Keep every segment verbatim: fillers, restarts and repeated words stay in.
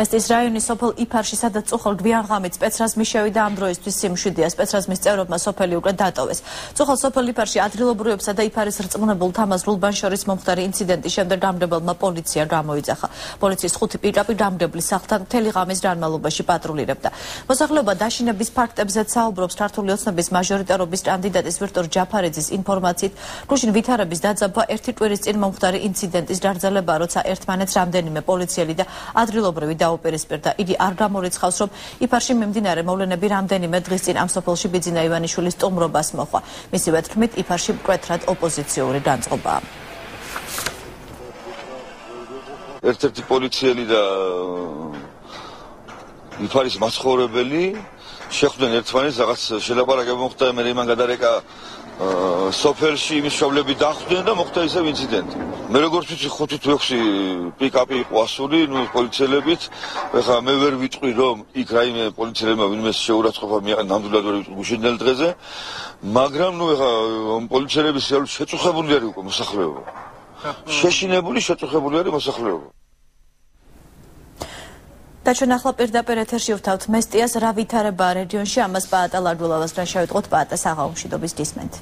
მესტიის რაიონის სოფელ იფარში, სადაც წუხელ გვიანღამით სპეცრაზმი შევიდა, ამ დროისთვის სიმშვიდეა. სპეცრაზმის წევრებმა სოფელი უკვე დატოვეს. წუხელ სოფელ იფარში ადგილობრივებსა და იფარის რწმუნებულ თამაზრულბან შორის მომხდარი ინციდენტის შემდეგ გამგებელმა პოლიცია გამოიძახა. პოლიციის ხუთი პირდაპირ გამგებლის სახლთან მთელი ღამის განმავლობაში პატრულირებდა. მოსახლეობა დაშინების ფაქტებზეც საუბრობს. ქართული ოცნების მაჟორიტარობის კანდიდატის ვიქტორ ჯაფარიძის ინფორმაციით, გუშინ ვითარების დაძაბვა ერთი კვირის წინ მომხდარი ინციდენტის დაკრძალება, როცა ერთმანეთს რამდენიმე პოლიციელი და ადგილობრივი დაუპირისპირდა. იგი არ გამორიცხავს, რომ იფარში მიმდინარე მოვლენები რამდენიმე დღის წინ ამ სოფელში ბიძინა ივანიშვილის სტუმრობას მოჰყვა. მისივე თქმით, იფარში მკვეთრად ოპოზიციური განწყობაა. ერთ-ერთი პოლიციელი და იფარის მაცხოვრებელი შეხვდნენ ერთმანეთს, რაღაც შელაპარაკება მოხდა, მე იმან გადარეკა სოფელში იმის მშობლები დახვდნენ და მოხდა ისევ ინციდენტი. მე როგორც ვიცი ხუთი თუ ექვსი პიკაპი იყო ასული, ნუ პოლიციელებით, ეხლა მე ვერ ვიტყვი რომ იქ რაიმე პოლიციელებმა ვინმეს შეურაცხყოფა მიაყენა, ნამდვილად ვერ ვიტყვი გუშინდელ დღეზე, მაგრამ ნუ ეხლა პოლიციელების შეწუხებული არის უკვე მოსახლეობა. შეშინებული, შეწუხებული არის მოსახლეობა. და ჩვენ ახლა პირდაპირ ეთერში ვთავთ მესტიას, რა ვითარებაა რეგიონში, ამას პაატა ლარდულავასთან შევიტყოთ. პაატა, საღამომშვიდობის გისმენთ.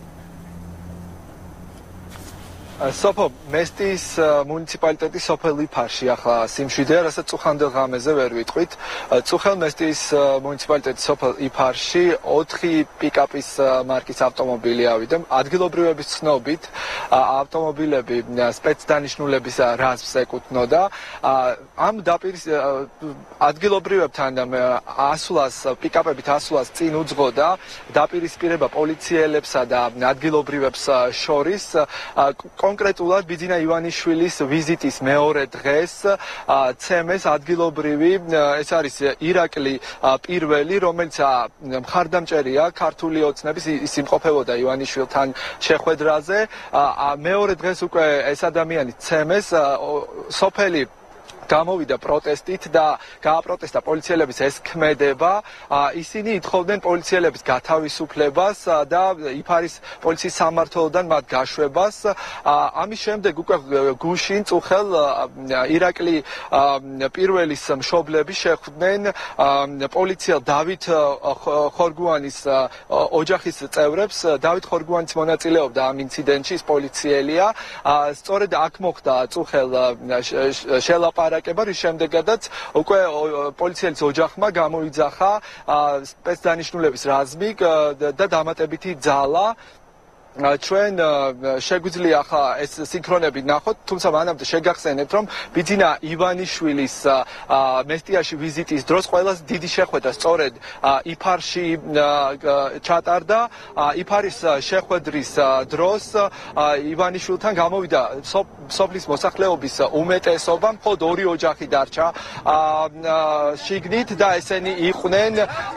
სოფო მესტიის მუნიციპალიტეტის სოფელ იფარში ახლა სიმშვიდეა, რასაც წუხანდელ ღამეზე ვერ ვიტყვით. წუხელ მესტიის მუნიციპალიტეტის სოფელ იფარში ოთხი პიკაპის მარკის ავტომობილი ავიდა. ადგილობრივების ცნობით, ავტომობილები სპეცდანიშნულების რაზმს ეკუთვნოდა. ამ დაპირის ადგილობრივებთან ასვლას, პიკაპებით ასვლას წინ უძღოდა დაპირისპირება პოლიციელებსა და ადგილობრივებს შორის. კონკრეტულად ბიძინა ივანიშვილის ვიზიტის მეორე დღეს ცემეს ადგილობრივი, ეს არის ირაკლი პირველი, რომელიც მხარდამჭერია ქართული ოცნების, ის იმყოფებოდა ივანიშვილთან შეხვედრაზე. მეორე დღეს უკვე ეს ადამიანი ცემეს, სოფელი გამოვიდა პროტესტით და გააპროტესტა პოლიციელების ეს ქმედება. ისინი ითხოვდნენ პოლიციელების გათავისუფლებას და იფარის პოლიციის სამმართველოდან მათ გაშვებას. ამის შემდეგ უკვე გუშინ წუხელ ირაკლი პირველის მშობლები შეხვდნენ პოლიციელ დავით ხორგუანის ოჯახის წევრებს. დავით ხორგუანის მონაწილეობდა ამ ინციდენტში, ის პოლიციელია. სწორედ აქ მოხდა წუხელ შელაპარაკება, რის შემდეგაც უკვე პოლიციელის ოჯახმა გამოიძახა სპეცდანიშნულების რაზმი და დამატებითი ძალა. ჩვენ შეგვიძლია ახლა ეს სინქრონები ნახოთ, თუმცა მანამდე შეგახსენებთ, რომ ბიძინა ივანიშვილის მესტიაში ვიზიტის დროს ყველას დიდი შეხვედრა სწორედ იფარში ჩატარდა. იფარის შეხვედრის დროს ივანიშვილთან გამოვიდა სოფლის მოსახლეობის უმეტესობა, მხოლოდ ორი ოჯახი დარჩა შიგნით და ესენი იყვნენ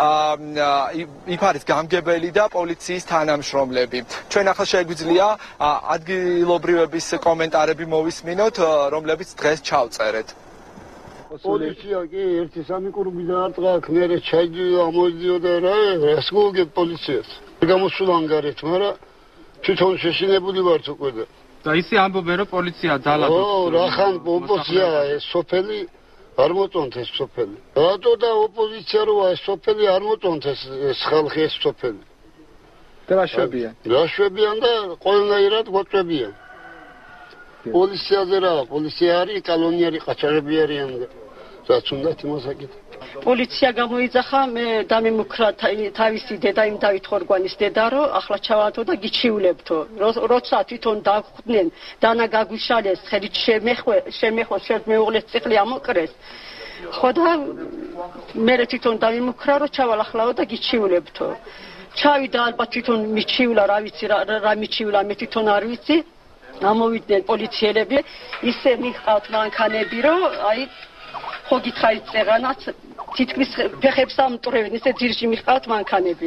იფარის გამგებელი და პოლიციის თანამშრომლები. ჩვენ ახლა შეგვიძლია ადგილობრივების კომენტარები მოვისმინოთ, რომლებიც დღეს ჩავწერეთ. პოლიცია კი ერთი სამი კურები დაარტყა, მერე ჩაიჯდა, ამოდიოდა რა, რას გოგებ პოლიციას. გამოსულან გარეთ, მაგრამ თვითონ შეშინებული ვართ უკვე და. და ისი ამბობენ, რომ პოლიცია ძალადობს. ო, რახან ოპოზიცია ეს სოფელი არ მოწონთ ეს სოფელი. რატო და ოპოზიცია როა ეს სოფელი არ მოწონთ ეს ხალხი ეს სოფელი. რა შვებიან? რა შვებიან და ყველანაირად გვაწვევიან. პოლიციაზე რა, პოლიცია არის, კალონიარი ყაჩაღები არიან და რაც უნდათ იმას აკეთებ. პოლიცია გამოიძახა, მე დამიმუქრა თავისი დედა იმ დავით ხორგვანის დედა, რომ ახლა ჩავათო და გიჩიულებთო. როცა თვითონ დახვდნენ, დანა გაგვიშალეს, ხელით შემეხვე, შემეხო, შემეუღლეს წიხლი ამოკრეს. ხო და მე თვითონ დამიმუქრა, რომ ჩავალ ახლაო და გიჩიულებთო. ჩავიდა ალბათ თვითონ მიჩიულა, რა ვიცი რა, რა მიჩიულა, მე თვითონ არ ვიცი. ამოვიდნენ პოლიციელები, ისე მიხავთ მანქანები, რომ აი ხო გითხარით წეღანაც თითქმის ფეხებს ამტვრევენ, ისე ძირში მიხავთ მანქანები.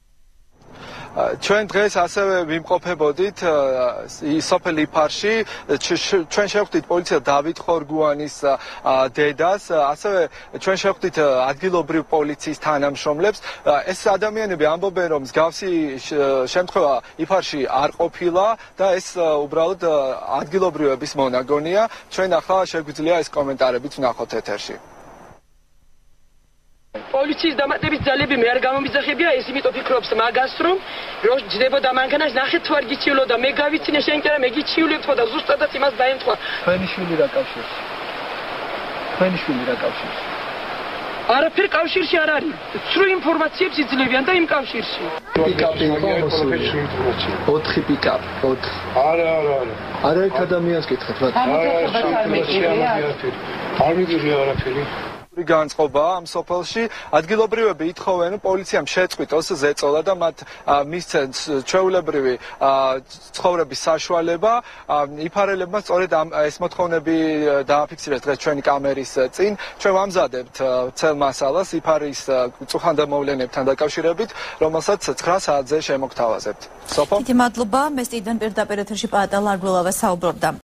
ჩვენ დღეს ასევე ვიმყოფებოდით სოფელ იფარში, ჩვენ შევხვდით პოლიციელ დავით ხორგუანის დედას, ასევე ჩვენ შევხვდით ადგილობრივ პოლიციის თანამშრომლებს. ეს ადამიანები ამბობენ, რომ მსგავსი შემთხვევა იფარში არ ყოფილა და ეს უბრალოდ ადგილობრივების მონაგონია. ჩვენ ახლა შეგვიძლია ეს კომენტარებიც ვნახოთ ეთერში. პოლიციის დამატებით ძალები მე არ გამომიძახებია, ეს იმიტომ ფიქრობს მაგას რომ რომ ჯდებოდა მანქანას ნახეთ თუ არ გიჩივლოდა, მე გავიცინე შენ კი არა მე გიჩივლებთო და ზუსტადაც იმას დაემთხვა. თქვენი შვილი რა კავშირს? თქვენი შვილი რა კავშირს? არაფერ კავშირში არ არის. სრულ ინფორმაციებს იძლევიან და იმ კავშირში. პიკაპი იყო მოსული. ოთხი პიკაპი, ოთხი. არა, არა, არა. არა ერთ ადამიანს კითხეთ, რა. არ მიგიღია არაფერი. განწყობა ამ სოფელში ადგილობრივები ითხოვენ პოლიციამ შეწყვიტოს ზეწოლა და მათ მისცენ ჩვეულებრივი ცხოვრების საშუალება. იფარელებმა სწორედ ეს მოთხოვნები დააფიქსირეს დღეს ჩვენი კამერის წინ. ჩვენ ვამზადებთ ცელ მასალას იფარის წუხანდელ მოვლენებთან დაკავშირებით, რომელსაც ცხრა საათზე შემოგთავაზებთ. სოფო. დიდი მადლობა. მე სტუდიიდან პირდაპირ ეთერში პაატა ლარგულავა საუბრობდა.